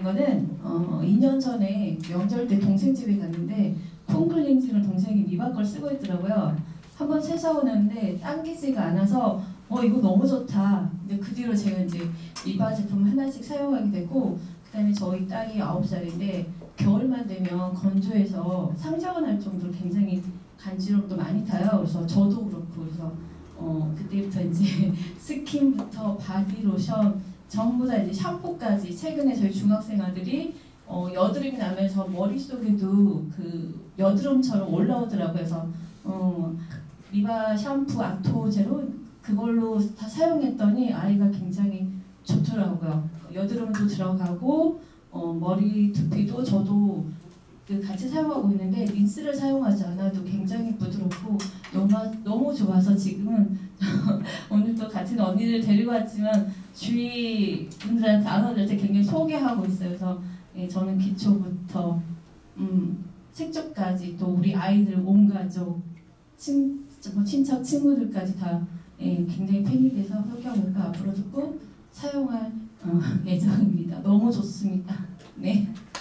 드린 거는 2년 전에 명절 때 동생 집에 갔는데 콩클렌징을 동생이 미바 걸 쓰고 있더라고요. 한번 세사고 났는데 당기지가 않아서 이거 너무 좋다. 근데 그 뒤로 제가 이제 미바 제품 하나씩 사용하게 되고, 그다음에 저희 딸이 9살인데 겨울만 되면 건조해서 상자가 날 정도로 굉장히 간지럼도 많이 타요. 그래서 저도 그렇고, 그래서 그때부터 이제 스킨부터 바디로션 전부 다 이제 샴푸까지, 최근에 저희 중학생 아들이 여드름이 나면서 머릿속에도 그 여드름처럼 올라오더라고요. 그래서 미바 샴푸 아토제로 그걸로 다 사용했더니 아이가 굉장히 좋더라고요. 여드름도 들어가고 머리 두피도 저도 같이 사용하고 있는데 린스를 사용하지 않아도 굉장히 부드럽고 너무 좋아서 지금은 오늘 또 같은 언니를 데리고 왔지만 주위 분들한테 아나들한테 굉장히 소개하고 있어요. 그래서 저는 기초부터 색조까지 또 우리 아이들 온 가족 친척 친구들까지 다 굉장히 팬이 돼서 소개하니까 앞으로도 꼭 사용할 예정입니다. 너무 좋습니다. 네.